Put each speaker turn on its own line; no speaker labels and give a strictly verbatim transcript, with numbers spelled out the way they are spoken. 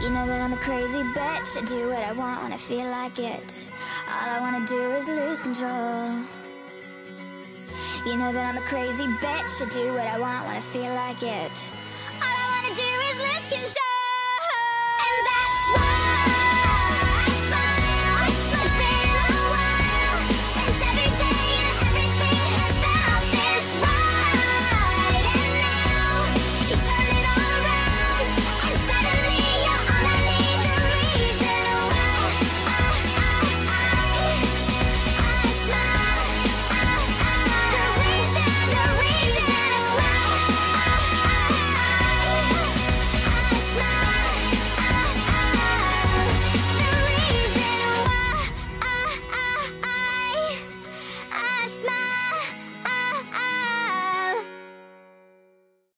You know that I'm a crazy bitch. I do what I want when I feel like it. All I wanna do is lose control. You know that I'm a crazy bitch. I do what I want when I feel like it. All I wanna do